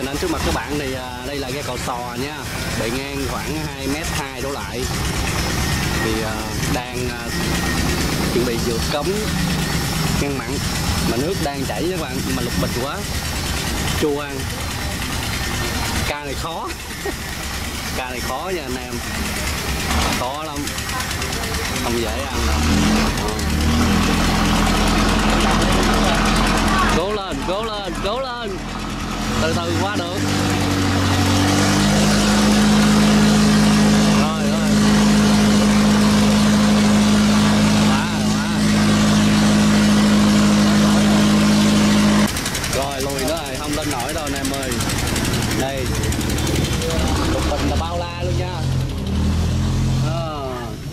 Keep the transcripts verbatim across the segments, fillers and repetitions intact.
lên trước mặt các bạn thì à, đây là ghe cầu sò nha, bề ngang khoảng hai mét hai đổ lại. Thì à, đang à, chuẩn bị vượt cống ngăn mặn mà nước đang chảy các bạn, mà lục bịch quá, chua ăn. Ca này khó, ca này khó nha anh em, khó lắm, không dễ ăn đâu. Cố lên, cố lên, cố lên, từ từ qua được. Rồi rồi, quá quá. Rồi lùi nữa rồi, không lên nổi đâu anh em ơi. Đây lục bình là bao la luôn nha. À.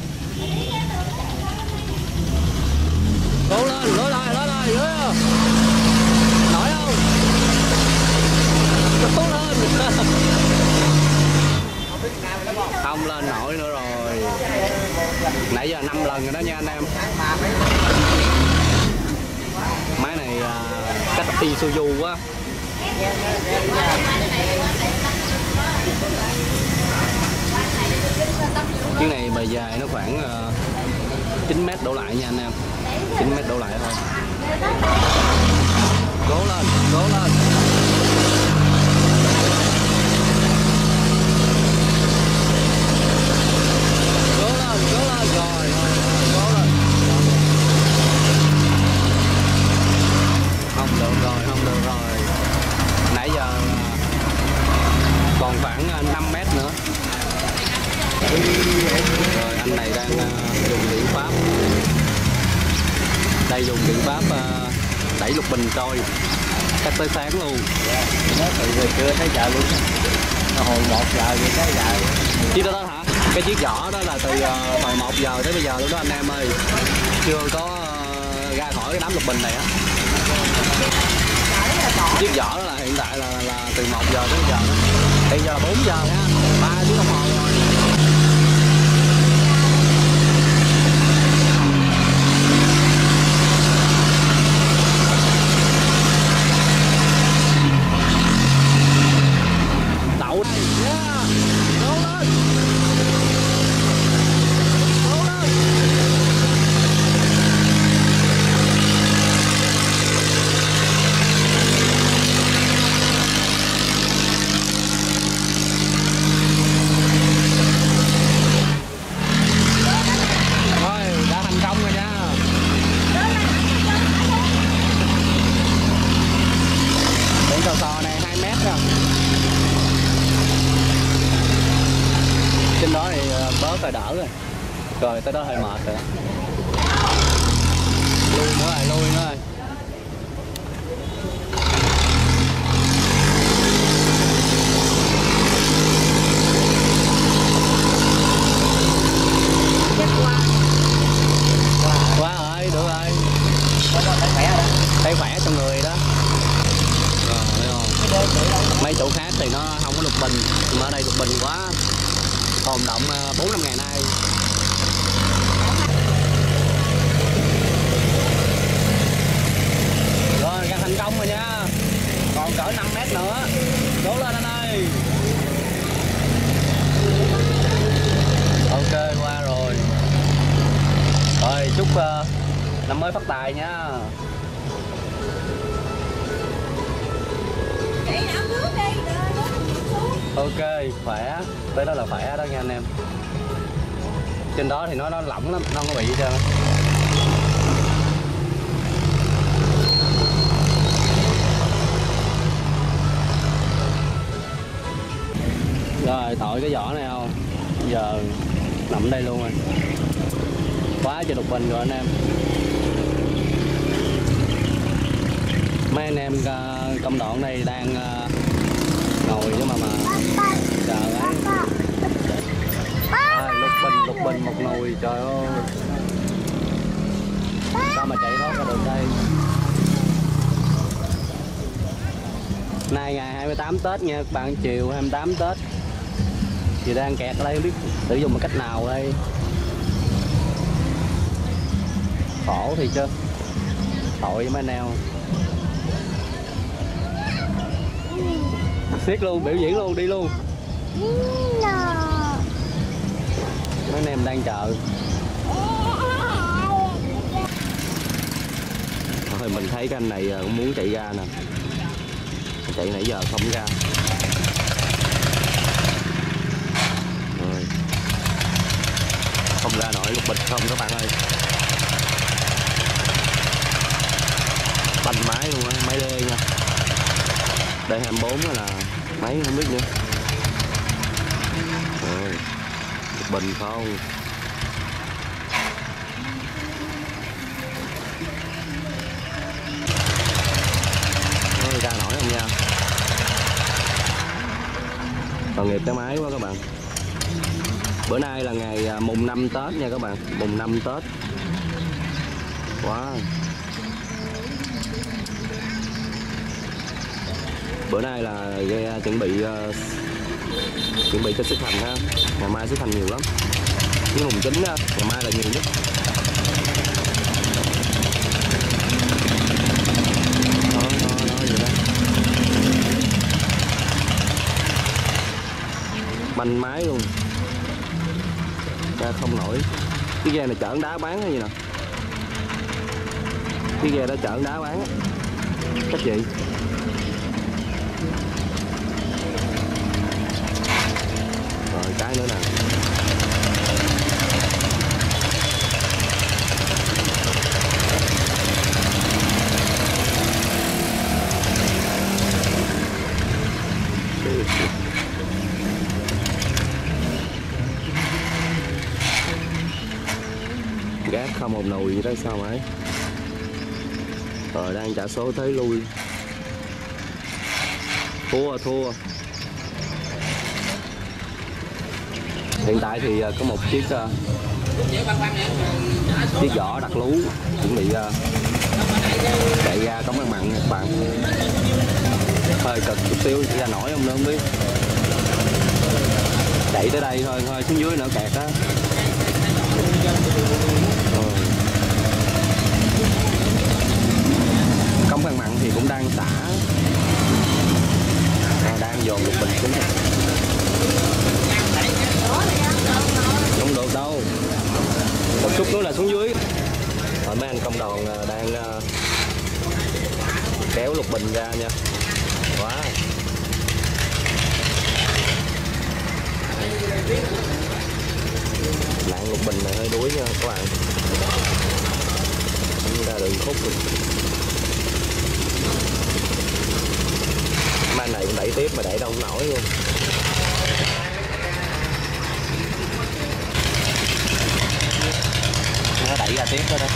Cố lên, lối lại, lối lại, lối lại. Nổi không? Cố lên. Không lên nổi nữa rồi. Nãy giờ năm lần rồi đó nha anh em. Máy này à, cách Isuzu quá. Cái này bề dài nó khoảng uh, chín mét đổ lại nha anh em, chín mét đổ lại thôi. Cố lên, cố lên. Cố lên, cố lên rồi, cố lên. Không được rồi, không được rồi. Nãy giờ còn khoảng năm mét nữa. Rồi anh này đang uh, dùng biện pháp, đây dùng biện pháp uh, đẩy lục bình trôi cách tới sáng luôn. Nó từ giờ trưa tới giờ luôn, nó hồi một giờ vậy tới giờ. Chiếc đó, đó hả? Cái chiếc vỏ đó là từ uh, hồi một giờ tới bây giờ luôn đó anh em ơi, chưa có uh, ra khỏi cái đám lục bình này á. Chiếc vỏ đó là hiện tại là, là từ một giờ tới bây giờ đó. Bây giờ là bốn giờ nha, ba tiếng đồng hồ rồi. Đậu đây, yeah. Cố lên. Cố lên. Trên đó thì bớt rồi, đỡ rồi. Rồi tới đó hơi mệt rồi. Lui nữa rồi, lui nữa rồi. Quá rồi, được rồi. Thấy khỏe trong người đó. Rồi, thấy không? Mấy chỗ khác thì nó không có lục bình, nhưng mà ở đây lục bình quá. Tồn động bốn năm ngày nay. Rồi ra thành công rồi nha. Còn cỡ năm mét nữa. Cố lên anh ơi. Ok qua rồi. Rồi chúc uh, năm mới phát tài nha. Ok, khỏe. Tới đó là khỏe đó nha anh em. Trên đó thì nó nó lỏng lắm, nó không có bị gì trơn. Rồi, thổi cái vỏ này không? Giờ nằm đây luôn rồi. Quá trời lục bình rồi anh em. Mấy anh em công đoạn này đang ngồi chứ mà mà chờ ấy. À, lục bình lục bình một nồi, trời ơi, sao mà chạy thoát ra được đây. Nay ngày hai mươi tám Tết nha các bạn, chiều hai mươi tám Tết thì đang kẹt ở đây, không biết sử dụng một cách nào đây. Khổ thì chứ, tội với mấy anh em. Siết luôn, biểu diễn luôn, đi luôn. Mấy anh em đang chờ. Thôi mình thấy cái anh này cũng muốn chạy ra nè. Chạy nãy giờ không ra. Rồi. Không ra nổi lục bình không các bạn ơi. Banh máy luôn á, máy đê nha. D hai mươi bốn là máy không biết nữa. Rồi. Lục bình không. Nó ra nổi không nha. Tội nghiệp cái máy quá các bạn. Bữa nay là ngày mùng năm Tết nha các bạn. Mùng năm Tết. Wow. Bữa nay là ghe chuẩn bị uh, chuẩn bị cho xuất hành ha. Ngày mai xuất hành nhiều lắm. Cái mùng chín á, ngày mai là nhiều nhất. Đó, đó, đó, vậy đó. Banh máy luôn. Ra không nổi. Cái ghe này chở đá bán hay gì nè. Cái ghe đó chở đá bán á. Cách gì? Rồi cái nữa nè. Gác không một nồi gì đó sao mãi. Rồi đang trả số thấy lui. Thua thua. Hiện tại thì có một chiếc uh, chiếc vỏ đặt lú chuẩn bị uh, chạy ra cống ăn mặn nha các bạn. Hơi cực chút xíu ra nổi không nữa không biết. Chạy tới đây thôi thôi xuống dưới nữa kẹt á. Cống ăn mặn thì cũng đang xả. À, đang dồn lục bình xuống. Không được đâu. Một chút nữa là xuống dưới. Rồi mấy anh công đoàn đang uh, kéo lục bình ra nha. Quá. Nạn lục bình này hơi đuối nha các bạn. Không ra đường khúc rồi. Mấy anh này cũng đẩy tiếp mà đẩy đâu không nổi luôn. Nó đẩy ra tiếp đó đó.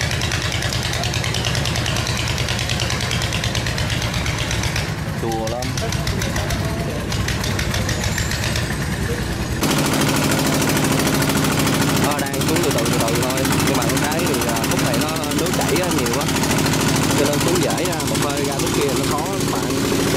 Chua lắm. Nó đang xuống từ từ từ từ thôi. Nhưng mà cái thì khúc này nó nước chảy nhiều quá. Cho nên xuống dễ ra, một hơi ra nước kia nó khó các bạn.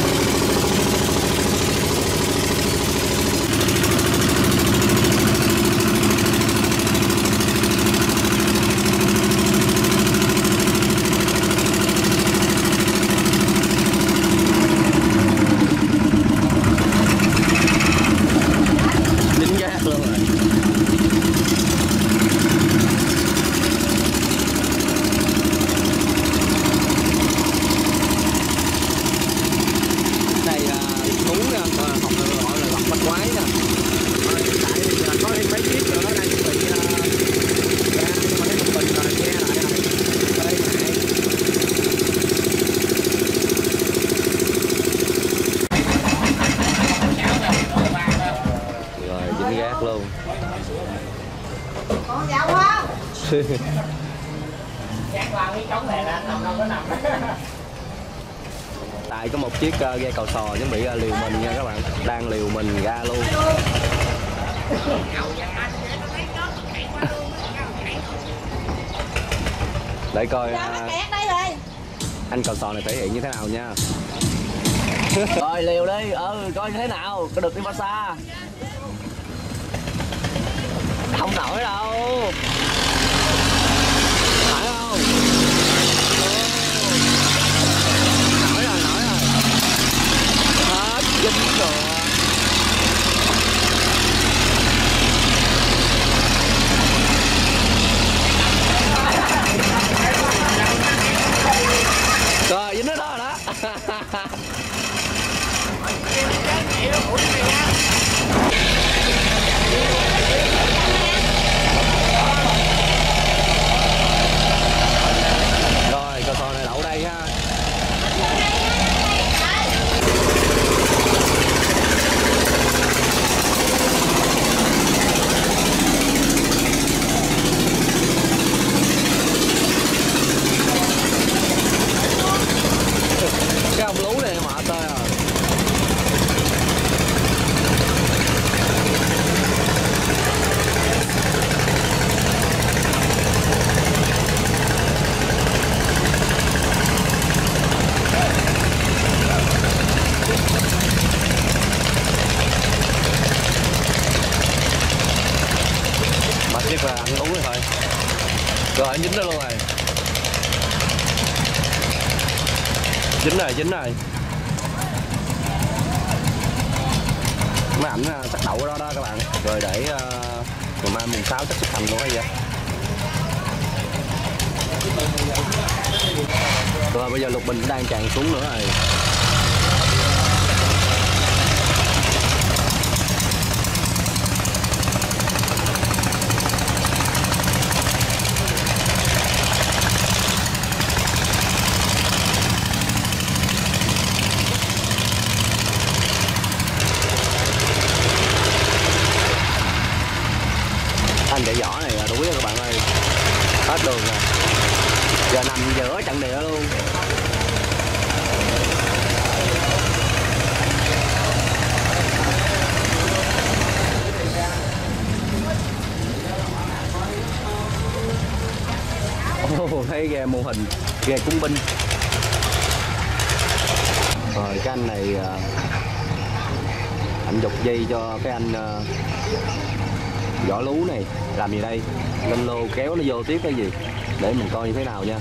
Tại có một chiếc uh, ghe cầu sò chuẩn bị uh, liều mình nha các bạn, đang liều mình ra luôn. Để coi uh, anh cầu sò này thể hiện như thế nào nha. Rồi liều đi, ừ coi như thế nào, có được đi bao xa. Không nổi đâu. Phải không? Nổi rồi, nổi rồi. Hết, dính Rồi dính đó luôn rồi. Dính rồi, dính rồi. Mấy ảnh chắc đậu ở đó đó các bạn. Rồi để uh, ngày mai mùng sáu chắc xuất hành luôn hay vậy. Rồi bây giờ lục bình đang tràn xuống nữa rồi. Anh chạy vỏ này là đuối các bạn ơi, hết đường rồi, giờ nằm giữa trận địa luôn. Oh, thấy ghe mô hình, ghe cung binh. Rồi cái anh này anh giục dây cho cái anh vỏ lú này làm gì đây, lên lô kéo nó vô tiếp cái gì để mình coi như thế nào nha.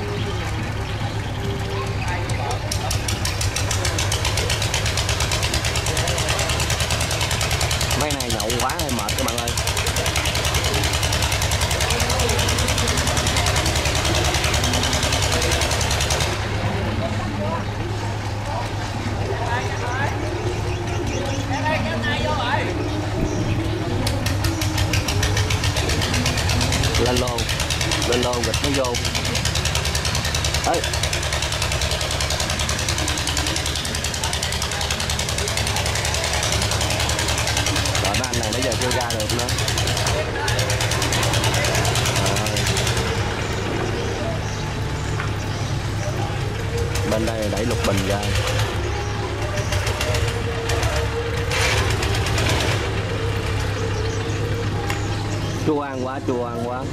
Mấy này nhậu quá hay mệt các bạn ơi. Lên lô, lên lô gịch nó vô. Ê. Rồi mấy anh này nãy giờ chưa ra được nữa. Rồi. Bên đây đẩy lục bình ra. Chua ăn quá, chua ăn quá.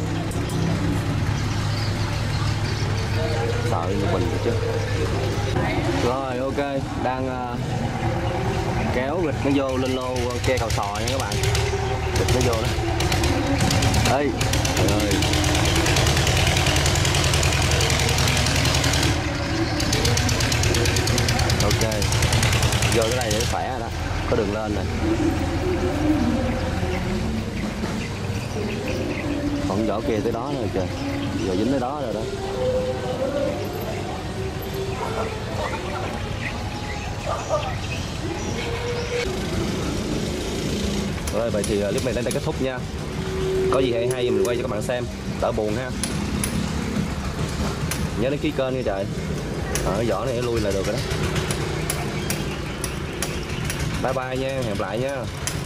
Sợ lục bình chứ. Rồi ok, đang uh, kéo gịch nó vô lên lô ke Cầu Sò nha các bạn. Gịch nó vô đó. Ê, trời ơi. Ok, vô cái này để khỏe rồi đó, có đường lên này. Còn vỏ kia tới đó rồi kìa, giờ dính tới đó rồi đó. Rồi vậy thì clip này đến đây kết thúc nha. Có gì hay hay mình quay cho các bạn xem, đỡ buồn ha. Nhớ đăng ký kênh nha trời. Ở vỏ này lui là được rồi đó. Bye bye nha, hẹn gặp lại nha.